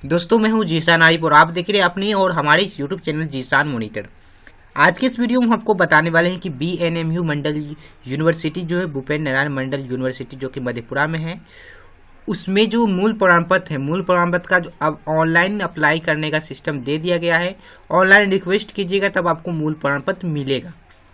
दोस्तों मैं हूं जीशान आरिफ और आप देख रहे हैं अपनी और हमारे इस यूट्यूब चैनल जीशान मॉनिटर। आज के इस वीडियो में हम आपको बताने वाले हैं कि BNMU मंडल यूनिवर्सिटी जो है भूपेंद्र नारायण मंडल यूनिवर्सिटी जो कि मधेपुरा में है, उसमें जो मूल प्रमाण पत्र है, मूल प्रमाण पत्र का जो अब ऑनलाइन अप्लाई करने का सिस्टम दे दिया गया है। ऑनलाइन रिक्वेस्ट कीजिएगा तब आपको मूल प्रमाण पत्र मिलेगा।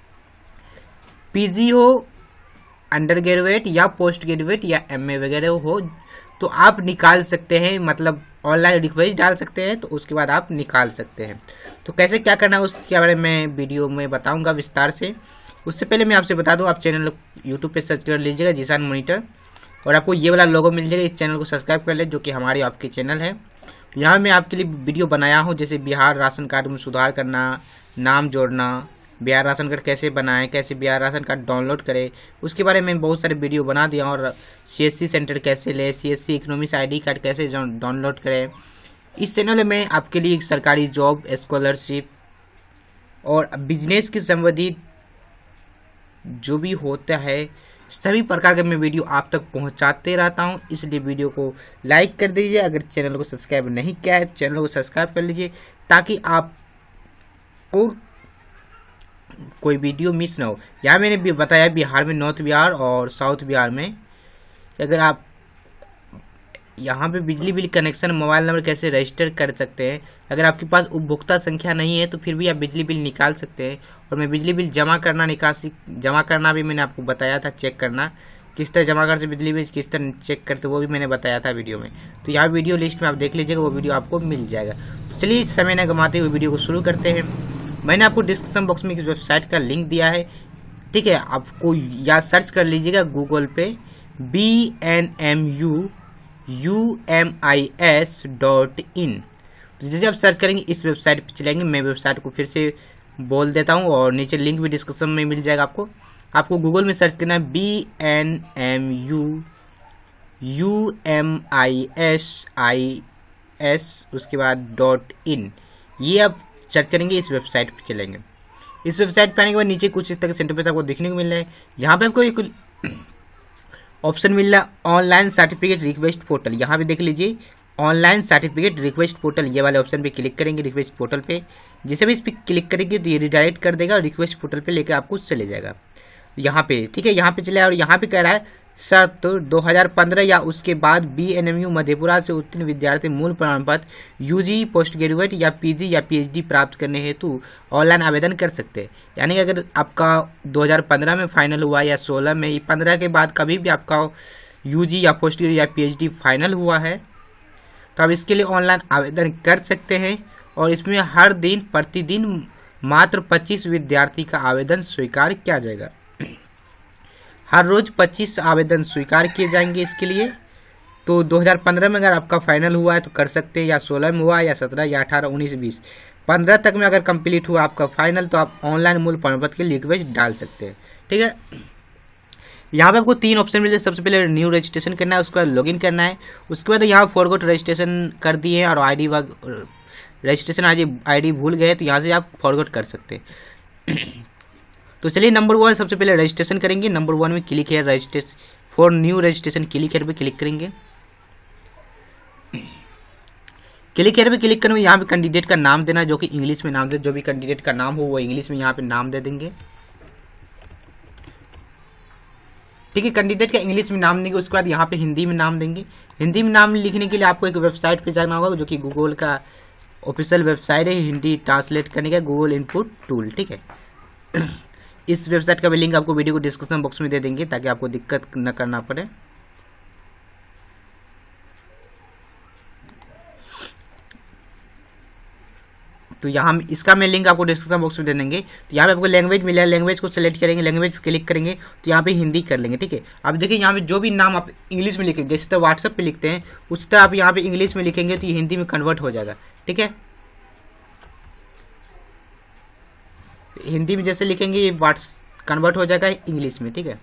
PG हो, अंडर ग्रेजुएट या पोस्ट ग्रेजुएट या MA वगैरह हो तो आप निकाल सकते हैं, मतलब ऑनलाइन रिक्वेस्ट डाल सकते हैं तो उसके बाद आप निकाल सकते हैं। तो कैसे क्या करना है उसके बारे में वीडियो में बताऊंगा विस्तार से। उससे पहले मैं आपसे बता दूं, आप चैनल यूट्यूब पे सर्च कर लीजिएगा जीशान मॉनिटर और आपको ये वाला लोगो मिल जाएगा। इस चैनल को सब्सक्राइब कर ले जो कि हमारी आपके चैनल है। यहाँ मैं आपके लिए वीडियो बनाया हूँ, जैसे बिहार राशन कार्ड में सुधार करना, नाम जोड़ना, बिहार राशन कार्ड कैसे बनाएं, कैसे बिहार राशन कार्ड डाउनलोड करें, उसके बारे में बहुत सारे वीडियो बना दिया। और CSC सेंटर कैसे ले, CSC इकोनॉमिक्स ID कार्ड कैसे डाउनलोड करें। इस चैनल में आपके लिए सरकारी जॉब, स्कॉलरशिप और बिजनेस के संबंधित जो भी होता है सभी प्रकार के मैं वीडियो आप तक पहुंचाते रहता हूं। इसलिए वीडियो को लाइक कर दीजिए। अगर चैनल को सब्सक्राइब नहीं किया है चैनल को सब्सक्राइब कर लीजिए ताकि आपको कोई वीडियो मिस ना हो। यहाँ मैंने भी बताया बिहार में नॉर्थ बिहार और साउथ बिहार में अगर आप यहाँ पे बिजली बिल कनेक्शन मोबाइल नंबर कैसे रजिस्टर कर सकते हैं। अगर आपके पास उपभोक्ता संख्या नहीं है तो फिर भी आप बिजली बिल निकाल सकते हैं। और मैं बिजली बिल जमा करना भी मैंने आपको बताया था, चेक करना किस तरह जमा करते बिजली बिल किस तरह चेक करते वो भी मैंने बताया था वीडियो में। तो यहाँ वीडियो लिस्ट में आप देख लीजिएगा, वो वीडियो आपको मिल जाएगा। तो चलिए समय न गंवाते हुए वीडियो को शुरू करते हैं। मैंने आपको डिस्क्रिप्शन बॉक्स में इस वेबसाइट का लिंक दिया है, ठीक है। आपको या सर्च कर लीजिएगा गूगल पे BNMU UMIS.in। तो जैसे आप सर्च करेंगे इस वेबसाइट पे चलेंगे। मैं वेबसाइट को फिर से बोल देता हूँ और नीचे लिंक भी डिस्क्रिप्शन में मिल जाएगा। आपको गूगल में सर्च करना है BNMU UMIS उसके बाद .in। ये आप सर्च करेंगे, इस वेबसाइट पे चलेंगे। इस वेबसाइट पे आने के बाद नीचे कुछ इस तरह के सेंटर पे आपको देखने को मिल रहा है। यहाँ पे आपको एक ऑप्शन मिल रहा है ऑनलाइन सर्टिफिकेट रिक्वेस्ट पोर्टल। यहाँ पे देख लीजिए ऑनलाइन सर्टिफिकेट रिक्वेस्ट पोर्टल, ये वाले ऑप्शन पे क्लिक करेंगे रिक्वेस्ट पोर्टल पे। जैसे भी इस पर क्लिक करेंगे तो ये रिडायरेक्ट कर देगा और रिक्वेस्ट पोर्टल पे लेकर आपको चले जाएगा यहाँ पे, ठीक है। यहाँ पे चले और यहाँ पे कह रहा है शर्त 2015 या उसके बाद BNMU मधेपुरा से उत्तीर्ण विद्यार्थी मूल प्रमाण पत्र UG पोस्ट ग्रेजुएट या PG या PhD प्राप्त करने हेतु ऑनलाइन आवेदन कर सकते हैं। यानी अगर आपका 2015 में फाइनल हुआ या 16 में, 15 के बाद कभी भी आपका UG या पोस्ट ग्रेजुएट या PhD फाइनल हुआ है तो आप इसके लिए ऑनलाइन आवेदन कर सकते हैं। और इसमें हर दिन प्रतिदिन मात्र 25 विद्यार्थी का आवेदन स्वीकार किया जाएगा। हर रोज 25 आवेदन स्वीकार किए जाएंगे इसके लिए। तो 2015 में अगर आपका फाइनल हुआ है तो कर सकते हैं, या 16 में हुआ या 17 या 18 19 20 15 तक में अगर कंप्लीट हुआ आपका फाइनल तो आप ऑनलाइन मूल प्रमाण पत्र के लिए रिक्वेस्ट डाल सकते हैं, ठीक है। यहाँ पे आपको 3 ऑप्शन मिलते हैं। सबसे पहले न्यू रजिस्ट्रेशन करना है, उसके बाद लॉगिन करना है, उसके बाद यहाँ फॉरगॉट रजिस्ट्रेशन कर दिए और रजिस्ट्रेशन ID भूल गए तो यहाँ से आप फॉरगॉट कर सकते हैं। तो चलिए नंबर 1 सबसे पहले रजिस्ट्रेशन करेंगे। नंबर 1 में क्लिक है registration for new registration, click here पे क्लिक करेंगे। क्लिक हेयर पे क्लिक करने में यहाँ पे कैंडिडेट का नाम देना, जो कि इंग्लिश में नाम दे। जो भी कैंडिडेट का नाम हो वो इंग्लिश में यहाँ पे नाम दे देंगे, ठीक है। कैंडिडेट का इंग्लिश में नाम देंगे, उसके बाद यहाँ पे हिंदी में नाम देंगे। हिंदी में नाम लिखने के लिए आपको एक वेबसाइट पे जाना होगा जो कि गूगल का ऑफिशियल वेबसाइट है हिंदी ट्रांसलेट करने का, गूगल इनपुट टूल, ठीक है। इस वेबसाइट का भी लिंक आपको वीडियो को डिस्क्रिप्शन बॉक्स में दे देंगे ताकि आपको दिक्कत न करना पड़े। तो यहाँ इसका मैं लिंक आपको डिस्क्रिप्शन बॉक्स में दे देंगे। तो यहाँ पे आपको लैंग्वेज मिला है, लैंग्वेज को सेलेक्ट करेंगे, लैंग्वेज पे क्लिक करेंगे तो यहाँ पे हिंदी कर लेंगे, ठीक है। अब देखिए यहाँ पे जो भी नाम आप इंग्लिश में लिखेंगे, जैसे तरह व्हाट्सएप पे लिखते हैं उस तरह आप यहाँ पे इंग्लिश में लिखेंगे तो ये हिंदी में कन्वर्ट हो जाएगा, ठीक है। हिंदी में जैसे लिखेंगे ये कन्वर्ट हो जाएगा इंग्लिश में, ठीक है।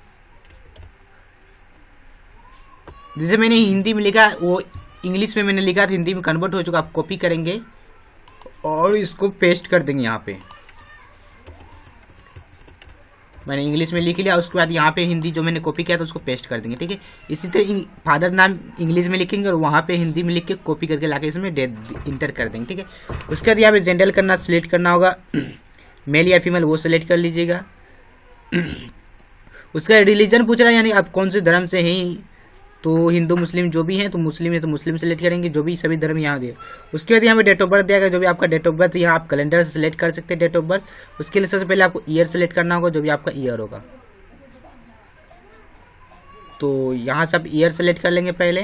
जैसे मैंने हिंदी में लिखा वो इंग्लिश में मैंने लिखा तो हिंदी में कन्वर्ट हो चुका। आप कॉपी करेंगे और इसको पेस्ट कर देंगे यहाँ पे। मैंने इंग्लिश में लिख लिया। उसके बाद यहाँ पे हिंदी जो मैंने कॉपी किया था उसको पेस्ट कर देंगे, ठीक है। इसी तरह फादर नाम इंग्लिश में लिखेंगे और वहाँ पे हिंदी में लिख के कॉपी करके लाके इसमें इंटर कर देंगे, ठीक है। उसके बाद यहाँ पे जेंडर करना सिलेक्ट करना होगा, मेल या फीमेल वो सिलेक्ट कर लीजिएगा। उसका रिलीजन पूछ रहा है, यानी आप कौन से धर्म से हैं, तो हिंदू मुस्लिम जो भी हैं, तो मुस्लिम है तो मुस्लिम सेलेक्ट करेंगे, जो भी सभी धर्म यहाँ दिए। उसके बाद यहाँ पे डेट ऑफ बर्थ दिया गया, जो भी आपका डेट ऑफ बर्थ यहाँ आप कैलेंडर से सिलेक्ट कर सकते हैं डेट ऑफ बर्थ। उसके लिए सबसे पहले आपको ईयर सेलेक्ट करना होगा, जो भी आपका ईयर होगा। तो यहाँ से आप ईयर सेलेक्ट कर लेंगे पहले।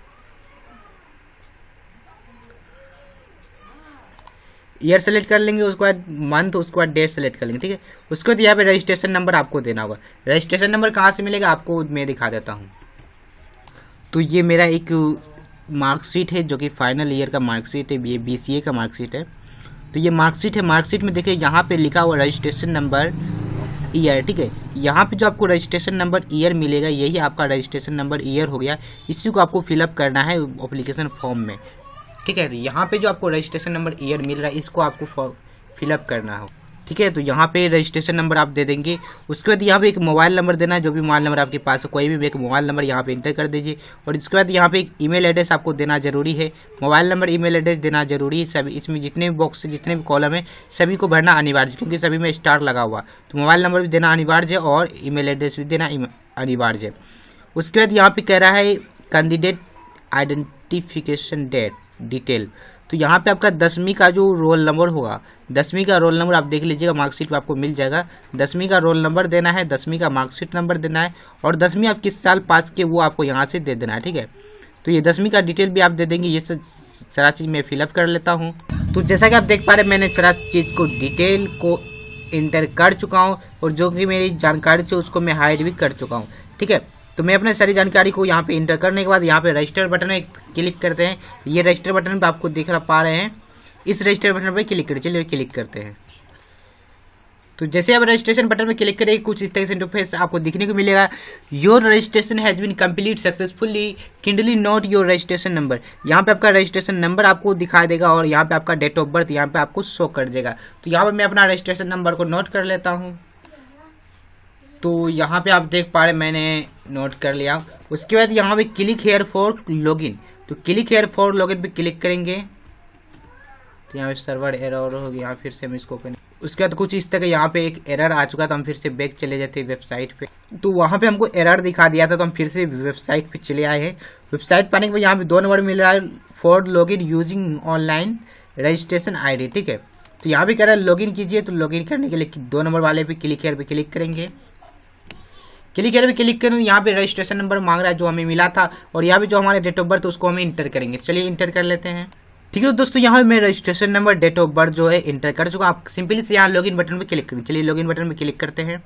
ईयर सेलेक्ट कर लेंगे, उसके बाद मंथ, उसके बाद डेट सेलेक्ट कर लेंगे, ठीक है। उसके बाद यहाँ पे रजिस्ट्रेशन नंबर आपको देना होगा। रजिस्ट्रेशन नंबर कहाँ से मिलेगा आपको मैं दिखा देता हूँ। तो ये मेरा एक मार्कशीट है जो कि फाइनल ईयर का मार्कशीट है, ये BCA का मार्कशीट है। तो ये मार्कशीट है, मार्कशीट में देखिए यहाँ पे लिखा हुआ रजिस्ट्रेशन नंबर ईयर, ठीक है। यहाँ पे जो आपको रजिस्ट्रेशन नंबर ईयर मिलेगा यही आपका रजिस्ट्रेशन नंबर ईयर हो गया। इसी को आपको फिलअप करना है एप्लीकेशन फॉर्म में, ठीक है। तो यहाँ पे जो आपको रजिस्ट्रेशन नंबर ईयर मिल रहा है इसको आपको फिलअप करना हो, ठीक है। तो यहाँ पे रजिस्ट्रेशन नंबर आप दे देंगे। उसके बाद यहाँ पे एक मोबाइल नंबर देना है, जो भी मोबाइल नंबर आपके पास है कोई भी एक मोबाइल नंबर यहाँ पे इंटर कर दीजिए। और इसके बाद यहाँ पे एक ईमेल एड्रेस आपको देना जरूरी है, मोबाइल नंबर ईमेल एड्रेस देना जरूरी है। सभी इसमें जितने भी बॉक्स जितने भी कॉलम है सभी को भरना अनिवार्य है, क्योंकि सभी में स्टार लगा हुआ। तो मोबाइल नंबर भी देना अनिवार्य है और ईमेल एड्रेस भी देना अनिवार्य है। उसके बाद यहाँ पे कह रहा है कैंडिडेट आइडेंटिफिकेशन डिटेल। तो यहाँ पे आपका 10वीं का जो रोल नंबर होगा, 10वीं का रोल नंबर आप देख लीजिएगा, मार्कशीट पे आपको मिल जाएगा। 10वीं का रोल नंबर देना है, 10वीं का मार्कशीट नंबर देना है और 10वीं आप किस साल पास किए वो आपको यहाँ से दे देना है, ठीक है। तो ये 10वीं का डिटेल भी आप दे देंगे। ये सारा चीज़ मैं फिलअप कर लेता हूँ। तो जैसा कि आप देख पा रहे हैं मैंने सारा चीज़ को डिटेल को इंटर कर चुका हूँ और जो कि मेरी जानकारी थी उसको मैं हाइड भी कर चुका हूँ, ठीक है। तो मैं अपने सारी जानकारी को यहाँ पे इंटर करने के बाद यहाँ पे रजिस्टर बटन में क्लिक करते हैं। ये रजिस्टर बटन पे आपको दिख पा रहे हैं, इस रजिस्टर बटन पे क्लिक करें। चलिए क्लिक करते हैं। तो जैसे आप रजिस्ट्रेशन बटन में क्लिक करेंगे कुछ इस तरह से इंटरफेस आपको दिखने को मिलेगा। Your registration has been complete successfully, kindly note your registration number. यहाँ पे आपका रजिस्ट्रेशन नंबर आपको दिखाई देगा और यहाँ पे आपका डेट ऑफ बर्थ यहाँ पे आपको शो कर देगा। तो यहाँ पे मैं अपना रजिस्ट्रेशन नंबर को नोट कर लेता हूँ। तो यहाँ पे आप देख पा रहे मैंने नोट कर लिया। उसके बाद यहाँ पे क्लिक हेयर फॉर लॉगिन, तो क्लिक हेयर फॉर लॉगिन पे क्लिक करेंगे। तो यहाँ पे सर्वर एरर हो गया, फिर से हम इसको ओपन। उसके बाद कुछ इस तरह यहाँ पे एक एरर आ चुका, तो हम फिर से बैक चले जाते हैं वेबसाइट पे। तो वहाँ पे हमको एरर दिखा दिया था, तो हम फिर से वेबसाइट पे चले आए हैं। वेबसाइट पाने के बाद यहाँ पे 2 नंबर मिल रहा है, for login using online registration ID, ठीक है। तो यहाँ पे कह रहा है लॉगिन कीजिए। तो लॉगिन करने के लिए 2 नंबर वाले पे क्लिक हेयर पे क्लिक करेंगे। क्लिक हेयर पे क्लिक करें, यहाँ पे रजिस्ट्रेशन नंबर मांग रहा है जो हमें मिला था और यहाँ पे जो हमारे डेट ऑफ बर्थ उसको हमें इंटर करेंगे। चलिए इंटर कर लेते हैं, ठीक है। दोस्तों यहाँ मैं registration number date of birth जो है इंटर कर चुका। आप सिंपली से यहाँ लॉगिन बटन पे क्लिक करें। चलिए लॉगिन बटन पे क्लिक करते हैं,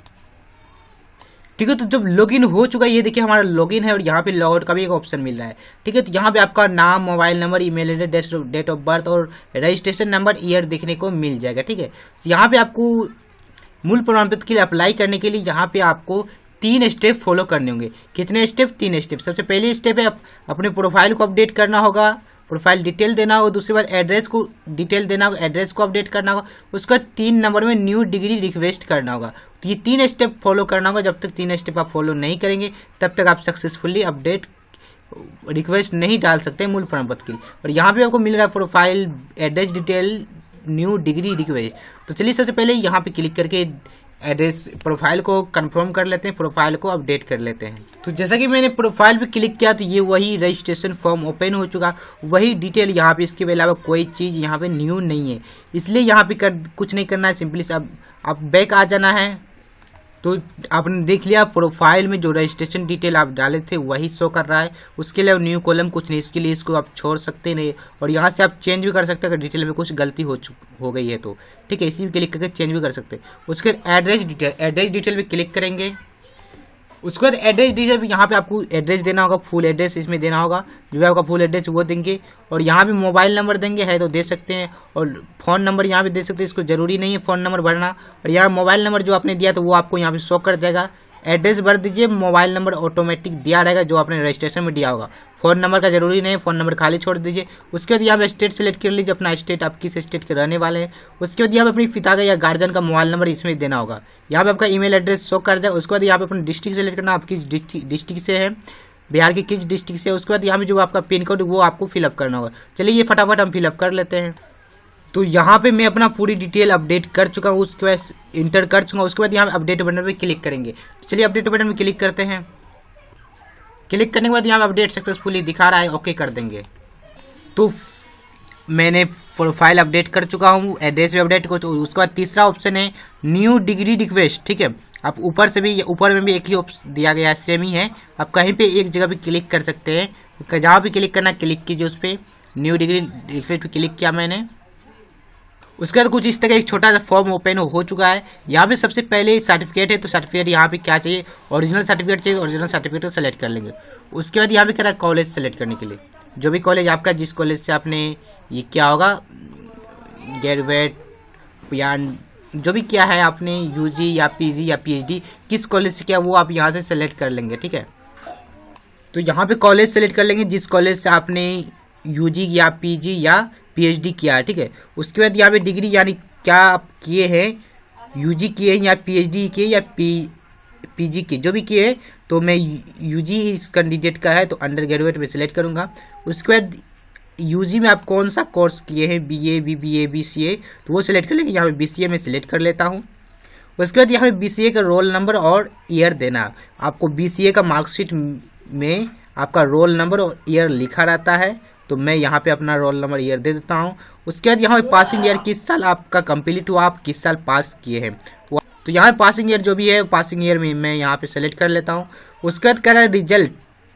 ठीक है। तो जब लॉगिन हो चुका है, ये देखिए हमारा लॉगिन है और यहाँ पे लॉग आउट का भी एक ऑप्शन मिल रहा है, ठीक है। तो यहाँ पे आपका नाम, mobile number, email address, date of birth और रजिस्ट्रेशन नंबर ईयर देखने को मिल जाएगा, ठीक है। तो यहाँ पे आपको मूल प्रमाण पत्र के लिए अप्लाई करने के लिए यहाँ पे आपको 3 स्टेप फॉलो करने होंगे। कितने स्टेप? 3 स्टेप। सबसे पहली स्टेप है अपने प्रोफाइल को अपडेट करना होगा, प्रोफाइल डिटेल देना होगा। दूसरी बात एड्रेस को डिटेल देना होगा, एड्रेस को अपडेट करना होगा। उसका 3 नंबर में न्यू डिग्री रिक्वेस्ट करना होगा। तो ये 3 स्टेप फॉलो करना होगा। जब तक 3 स्टेप आप फॉलो नहीं करेंगे तब तक आप सक्सेसफुली अपडेट रिक्वेस्ट नहीं डाल सकते मूल प्रमाण पत्र के लिए। और यहाँ पे आपको मिल रहा है profile address detail new degree request. तो चलिए सबसे पहले यहाँ पे क्लिक करके एड्रेस प्रोफाइल को कंफर्म कर लेते हैं, प्रोफाइल को अपडेट कर लेते हैं। तो जैसा कि मैंने प्रोफाइल पे क्लिक किया तो ये वही रजिस्ट्रेशन फॉर्म ओपन हो चुका, वही डिटेल यहाँ पे, इसके अलावा कोई चीज़ यहाँ पे न्यू नहीं है। इसलिए यहाँ पे कुछ नहीं करना है, सिंपली से अब बैक आ जाना है। तो आपने देख लिया प्रोफाइल में जो रजिस्ट्रेशन डिटेल आप डाले थे वही शो कर रहा है। उसके लिए न्यू कॉलम कुछ नहीं, इसके लिए इसको आप छोड़ सकते नहीं। और यहाँ से आप चेंज भी कर सकते हैं अगर डिटेल में कुछ गलती हो गई है तो, ठीक है। इसी में क्लिक करके चेंज भी कर सकते हैं। उसके बाद एड्रेस डिटेल पे क्लिक करेंगे। उसके बाद एड्रेस डिटेल पे यहाँ पे आपको एड्रेस देना होगा, फुल एड्रेस इसमें देना होगा। जो है आपका फुल एड्रेस वो देंगे और यहाँ पे मोबाइल नंबर देंगे, है तो दे सकते हैं। और फ़ोन नंबर यहाँ पे दे सकते हैं, इसको जरूरी नहीं है फ़ोन नंबर भरना। और यहाँ मोबाइल नंबर जो आपने दिया तो वो आपको यहाँ पे शो कर देगा। एड्रेस भर दीजिए, मोबाइल नंबर ऑटोमेटिक दिया रहेगा जो आपने रजिस्ट्रेशन में दिया होगा। फ़ोन नंबर का जरूरी नहीं, फ़ोन नंबर खाली छोड़ दीजिए। उसके बाद यहाँ पे स्टेट सेलेक्ट कर लीजिए, अपना स्टेट, आप किस स्टेट के रहने वाले हैं। उसके बाद यहाँ पे अपने पिता का या गार्जियन का मोबाइल नंबर इसमें देना होगा। यहाँ पे आपका ईमेल एड्रेस शो कर जाए। उसके बाद यहाँ पे अपना डिस्ट्रिक्ट सेलेक्ट करना, आप किस डिस्ट्रिक्ट से है, बिहार के किस डिस्ट्रिक्ट से। उसके बाद यहाँ पे जो आपका पिन कोड वो आपको फिलअप करना होगा। चलिए ये फटाफट हम फिलअप कर लेते हैं। तो यहाँ पे मैं अपना पूरी डिटेल अपडेट कर चुका हूँ, उसके बाद इंटर कर चुका हूँ। उसके बाद यहाँ पे अपडेट बटन पे क्लिक करेंगे। चलिए अपडेट बटन पे क्लिक करते हैं। क्लिक करने के बाद यहाँ पे अपडेट सक्सेसफुली दिखा रहा है, ओके कर देंगे। तो मैंने प्रोफाइल अपडेट कर चुका हूँ, एड्रेस भी अपडेट कर चुका हूँ। उसके बाद तीसरा ऑप्शन है न्यू डिग्री रिक्वेस्ट, ठीक है। आप ऊपर में भी एक ही ऑप्शन दिया गया है, सेम ही है। आप कहीं पे एक जगह पे क्लिक कर सकते हैं, जहाँ पे क्लिक करना क्लिक कीजिए उस पर। न्यू डिग्री रिक्वेस्ट पे क्लिक किया मैंने। उसके बाद कुछ इस तरह एक छोटा सा फॉर्म ओपन हो चुका है। यहाँ पे सबसे पहले सर्टिफिकेट है, तो सर्टिफिकेट यहाँ पे क्या चाहिए, ओरिजिनल सर्टिफिकेट चाहिए, ओरिजिनल सर्टिफिकेट को सेलेक्ट कर लेंगे। उसके बाद यहाँ पे कह रहा है कॉलेज सेलेक्ट करने के लिए, जो भी कॉलेज आपका, जिस कॉलेज से आपने ये क्या होगा ग्रेजुएट या जो भी किया है आपने, यूजी या पीजी या पीएचडी, किस कॉलेज से किया वो आप यहाँ से सेलेक्ट कर लेंगे, ठीक है। तो यहाँ पे कॉलेज सेलेक्ट कर लेंगे जिस कॉलेज से आपने यूजी या पीजी या पीएचडी किया है, ठीक है। उसके बाद यहाँ पे डिग्री यानी क्या आप किए हैं, यूजी किए हैं या पीएचडी किए या पीजी किए, जो भी किए। तो मैं यूजी इस कैंडिडेट का है तो अंडर ग्रेजुएट में सिलेक्ट करूंगा। उसके बाद यूजी में आप कौन सा कोर्स किए हैं, बीए, बीबीए, बीसीए, तो वो सिलेक्ट कर लेंगे। यहाँ पे बीसीए में सिलेक्ट कर लेता हूँ। उसके बाद यहाँ पे बीसीए का रोल नंबर और ईयर देना। आपको बीसीए का मार्कशीट में आपका रोल नंबर और ईयर लिखा रहता है, तो मैं यहाँ पे अपना रोल नंबर ईयर दे देता हूँ। उसके बाद यहाँ पे पासिंग ईयर, किस साल आपका कंप्लीट हुआ, आप किस साल पास किए हैं, तो यहाँ पे पासिंग ईयर जो भी है, पासिंग ईयर में मैं यहाँ पे सेलेक्ट कर लेता हूँ। उसके बाद कह रहा है रिजल्ट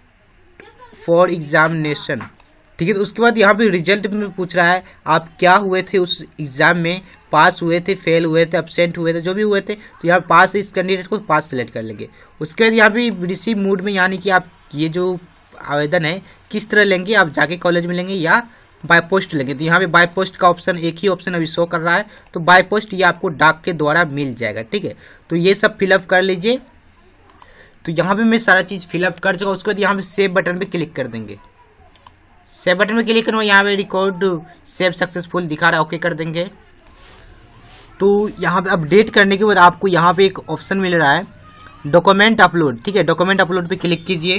फॉर एग्जामिनेशन, ठीक है। तो उसके बाद यहाँ पे रिजल्ट में पूछ रहा है आप क्या हुए थे उस एग्जाम में, पास हुए थे, फेल हुए थे, एब्सेंट हुए थे, जो भी हुए थे, तो यहाँ पास, इस कैंडिडेट को पास सेलेक्ट कर लेंगे। उसके बाद यहाँ पे रिसीव मूड में, यानी कि आप ये जो आवेदन है किस तरह लेंगे, आप जाके कॉलेज में लेंगे या बाय पोस्ट लेंगे। तो यहाँ पे बाय पोस्ट का ऑप्शन, एक ही ऑप्शन अभी शो कर रहा है, तो बाय पोस्ट ये आपको डाक के द्वारा मिल जाएगा, ठीक है। तो ये सब फिलअप कर लीजिए। तो यहाँ पे मैं सारा चीज फिलअप कर चुका। उसके बाद यहाँ पे सेव बटन पे क्लिक कर देंगे। सेव बटन पे क्लिक करूँगा, यहाँ पे रिकॉर्ड सेव सक्सेसफुल दिखा रहा है, ओके कर देंगे। तो यहाँ पे अपडेट करने के बाद आपको यहाँ पे एक ऑप्शन मिल रहा है डॉक्यूमेंट अपलोड, ठीक है। डॉक्यूमेंट अपलोड पे क्लिक कीजिए।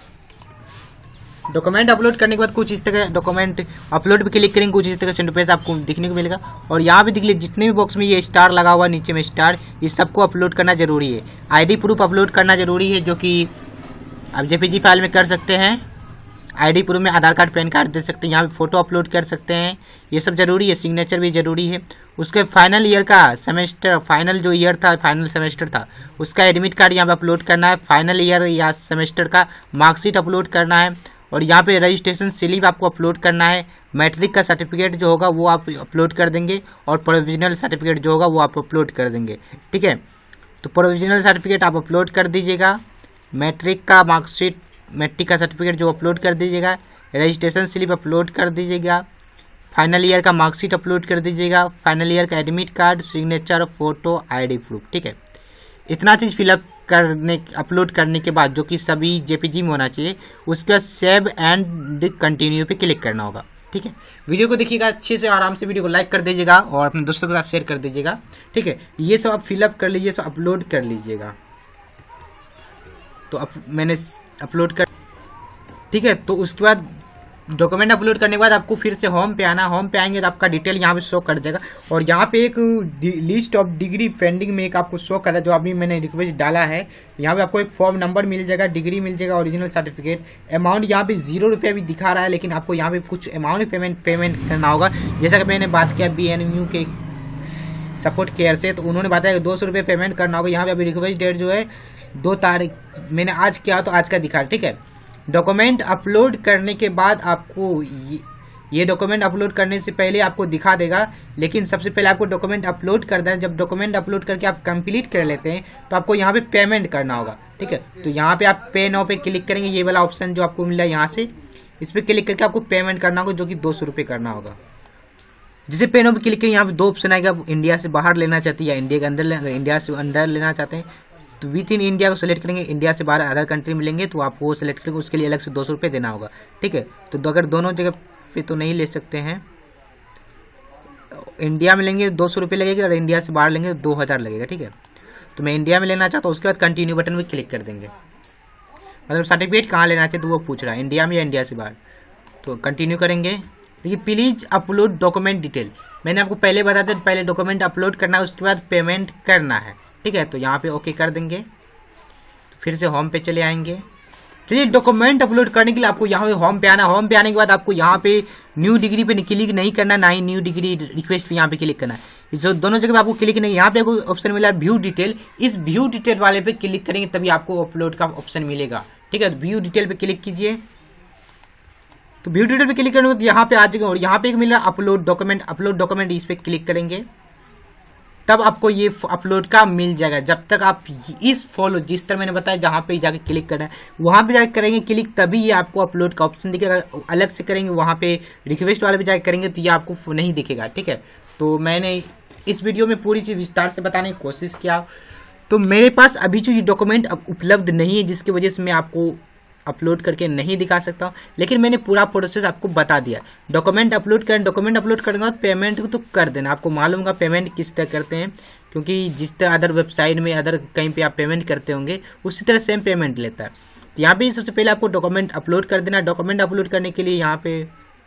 डॉक्यूमेंट अपलोड करने के बाद कुछ इस तरह डॉक्यूमेंट अपलोड पे क्लिक करेंगे, कुछ इस तरह इंटरफेस आपको दिखने को मिलेगा। और यहाँ पे देख लीजिए जितने भी बॉक्स में ये स्टार लगा हुआ, नीचे में स्टार, इस सबको अपलोड करना जरूरी है। आईडी प्रूफ अपलोड करना जरूरी है, जो कि आप जेपीजी फाइल में कर सकते हैं। आईडी प्रूफ में आधार कार्ड, पैन कार्ड दे सकते हैं। यहाँ पे फोटो अपलोड कर सकते हैं, ये सब जरूरी है। सिग्नेचर भी जरूरी है। उसके फाइनल ईयर का सेमेस्टर, फाइनल जो ईयर था, फाइनल सेमेस्टर था, उसका एडमिट कार्ड यहाँ पे अपलोड करना है। फाइनल ईयर या सेमेस्टर का मार्कशीट अपलोड करना है। और यहाँ पे रजिस्ट्रेशन स्लिप आपको अपलोड करना है। मैट्रिक का सर्टिफिकेट जो होगा वो आप अपलोड कर देंगे, और प्रोविजनल सर्टिफिकेट जो होगा वो आप अपलोड कर देंगे, ठीक है। तो प्रोविजनल सर्टिफिकेट आप अपलोड कर दीजिएगा। मैट्रिक का मार्कशीट, मैट्रिक का सर्टिफिकेट जो अपलोड कर दीजिएगा। रजिस्ट्रेशन स्लिप अपलोड कर दीजिएगा। फाइनल ईयर का मार्कशीट अपलोड कर दीजिएगा। फाइनल ईयर का admit card, signature, photo, ID proof, ठीक है। इतना चीज़ फिलअप अपलोड करने के बाद, जो कि सभी जेपीजी में होना चाहिए, उसके बाद सेव एंड कंटिन्यू पे क्लिक करना होगा, ठीक है। वीडियो को देखिएगा अच्छे से, आराम से वीडियो को लाइक कर दीजिएगा और अपने दोस्तों के साथ शेयर कर दीजिएगा, ठीक है। ये सब आप फिलअप कर लीजिए, सब अपलोड कर लीजिएगा। तो मैंने अपलोड कर, ठीक है। तो उसके बाद डॉक्यूमेंट अपलोड करने के बाद आपको फिर से होम पे आना। होम पे आएंगे तो आपका डिटेल यहाँ पे शो कर जाएगा। और यहाँ पे एक लिस्ट ऑफ डिग्री पेंडिंग में एक आपको शो कर रहा है, जो अभी मैंने रिक्वेस्ट डाला है। यहाँ पे आपको एक फॉर्म नंबर मिल जाएगा, डिग्री मिल जाएगा, ओरिजिनल सर्टिफिकेट। अमाउंट यहाँ पे 0 रुपया भी दिखा रहा है, लेकिन आपको यहाँ पे कुछ अमाउंट पेमेंट करना होगा। जैसा कि मैंने बात किया BNMU के सपोर्ट केयर से, तो उन्होंने बताया कि 200 रुपये पेमेंट करना होगा। यहाँ पे अभी रिक्वेस्ट डेट जो है 2 तारीख, मैंने आज किया तो आज का दिखा, ठीक है। डॉक्यूमेंट अपलोड करने के बाद आपको ये डॉक्यूमेंट अपलोड करने से पहले आपको दिखा देगा, लेकिन सबसे पहले आपको डॉक्यूमेंट अपलोड करना है। जब डॉक्यूमेंट अपलोड करके आप कंप्लीट कर लेते हैं तो आपको यहाँ पे पेमेंट करना होगा, ठीक है। तो यहाँ पे आप पे नाउ पे क्लिक करेंगे, ये वाला ऑप्शन जो आपको मिला है यहाँ से, इस पर क्लिक करके आपको पेमेंट करना होगा, जो कि 200 रुपये करना होगा। जिसे पे नाउ पे क्लिक करेंगे, यहाँ पे 2 ऑप्शन आएगा, आप इंडिया से बाहर लेना चाहते हैं या इंडिया के अंदर, इंडिया से अंदर लेना चाहते हैं तो विद इन इंडिया को सेलेक्ट करेंगे, इंडिया से बाहर अदर कंट्री मिलेंगे तो आपको वो सेलेक्ट करेंगे, उसके लिए अलग से 200 रुपये देना होगा। ठीक है, तो अगर दोनों जगह पे तो नहीं ले सकते हैं, इंडिया में लेंगे 200 रुपये लगेगा और इंडिया से बाहर लेंगे 2000 लगेगा। ठीक है, तो मैं इंडिया में लेना चाहता हूँ, उसके बाद कंटिन्यू बटन में क्लिक कर देंगे। मतलब सर्टिफिकेट कहाँ लेना चाहिए तो वो पूछ रहा है, इंडिया में या इंडिया से बाहर, तो कंटिन्यू करेंगे। देखिए प्लीज अपलोड डॉक्यूमेंट डिटेल, मैंने आपको पहले बता दिया पहले डॉक्यूमेंट अपलोड करना है, उसके बाद पेमेंट करना है। ठीक है, तो यहाँ पे ओके कर देंगे, तो फिर से होम पे चले आएंगे। चलिए डॉक्यूमेंट अपलोड करने के लिए आपको यहाँ पे होम पे आना, होम पे आने के बाद आपको यहाँ पे न्यू डिग्री पे क्लिक नहीं करना, ना ही न्यू डिग्री रिक्वेस्ट पे यहाँ पे क्लिक करना है। इस दोनों जगह पे आपको क्लिक नहीं, यहाँ पे आपको ऑप्शन मिला व्यू डिटेल, इस व्यू डिटेल वाले पे क्लिक करेंगे तभी आपको अपलोड का ऑप्शन मिलेगा। ठीक है, व्यू डिटेल पे क्लिक कीजिए, तो व्यू डिटेल पे क्लिक करने के बाद यहाँ पे आ जाएगा और यहाँ पे मिल रहा अपलोड डॉक्यूमेंट, इस पे क्लिक करेंगे तब आपको ये अपलोड का मिल जाएगा। जब तक आप इस फॉलो जिस तरह मैंने बताया जहाँ पे जाके क्लिक करना है वहाँ पे जाके करेंगे क्लिक, तभी ये आपको अपलोड का ऑप्शन दिखेगा। अलग से करेंगे वहाँ पे रिक्वेस्ट वाले पे जाके करेंगे तो ये आपको नहीं दिखेगा। ठीक है, तो मैंने इस वीडियो में पूरी चीज़ विस्तार से बताने की कोशिश किया, तो मेरे पास अभी जो ये डॉक्यूमेंट उपलब्ध नहीं है जिसकी वजह से मैं आपको अपलोड करके नहीं दिखा सकता हूँ, लेकिन मैंने पूरा प्रोसेस आपको बता दिया। डॉक्यूमेंट अपलोड करने के बाद पेमेंट तो कर देना, आपको मालूम होगा पेमेंट किस तरह करते हैं, क्योंकि जिस तरह अदर वेबसाइट में अदर कहीं पे आप पेमेंट करते होंगे उसी तरह सेम पेमेंट लेता है। तो यहाँ पे सबसे पहले आपको डॉक्यूमेंट अपलोड कर देना। डॉक्यूमेंट अपलोड करने के लिए यहाँ पे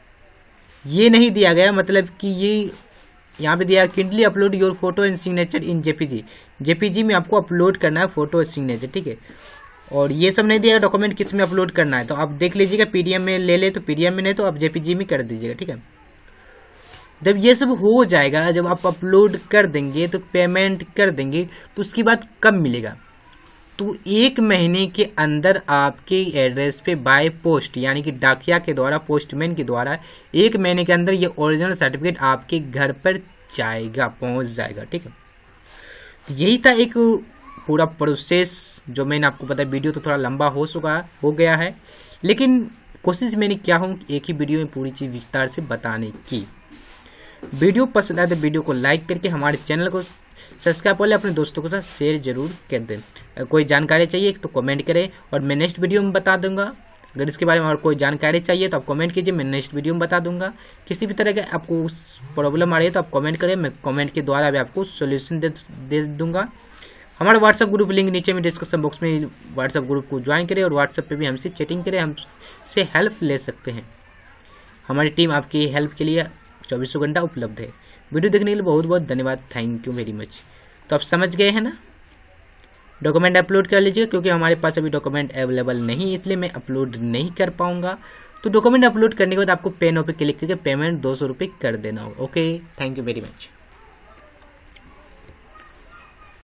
ये नहीं दिया गया, मतलब कि ये यहाँ पे दिया kindly upload your photo and signature in JPG में आपको अपलोड करना है फोटो और सिग्नेचर। ठीक है, और ये सब नहीं दिया डॉक्यूमेंट किस में अपलोड करना है, तो आप देख लीजिएगा पीडीएफ में ले तो पीडीएफ में, नहीं तो आप जेपीजी में कर दीजिएगा। ठीक है, जब ये सब हो जाएगा, जब आप अपलोड कर देंगे तो पेमेंट कर देंगे तो उसके बाद कब मिलेगा, तो 1 महीने के अंदर आपके एड्रेस पे बाय पोस्ट यानी कि डाकिया के द्वारा, पोस्टमैन के द्वारा 1 महीने के अंदर ये ओरिजिनल सर्टिफिकेट आपके घर पर जाएगा, पहुंच जाएगा। ठीक है, तो यही था एक पूरा प्रोसेस जो मैंने आपको बताया। वीडियो तो थोड़ा लंबा हो गया है, लेकिन कोशिश मैंने किया हूँ एक ही वीडियो में पूरी चीज़ विस्तार से बताने की। वीडियो पसंद आए तो वीडियो को लाइक करके हमारे चैनल को सब्सक्राइब कर ले, अपने दोस्तों के साथ शेयर जरूर कर दें। कोई जानकारी चाहिए तो कमेंट करें और मैं नेक्स्ट वीडियो में बता दूंगा। अगर इसके बारे में और कोई जानकारी चाहिए तो आप कमेंट कीजिए, मैं नेक्स्ट वीडियो में बता दूंगा। किसी भी तरह के आपको प्रॉब्लम आ रही है तो आप कमेंट करें, मैं कमेंट के द्वारा भी आपको सोल्यूशन दे दूंगा। हमारा व्हाट्सअप ग्रुप लिंक नीचे में डिस्क्रिप्शन बॉक्स में, व्हाट्सअप ग्रुप को ज्वाइन करें और व्हाट्सअप पे भी हमसे चैटिंग करें, हमसे हेल्प ले सकते हैं। हमारी टीम आपकी हेल्प के लिए 24 घंटा उपलब्ध है। वीडियो देखने के लिए बहुत बहुत धन्यवाद, थैंक यू वेरी मच। तो आप समझ गए हैं ना, डॉक्यूमेंट अपलोड कर लीजिए, क्योंकि हमारे पास अभी डॉक्यूमेंट अवेलेबल नहीं इसलिए मैं अपलोड नहीं कर पाऊंगा। तो डॉक्यूमेंट अपलोड करने के बाद आपको पे नाउ पे क्लिक करके पेमेंट 200 रुपये कर देना होगा। Okay, thank you very much.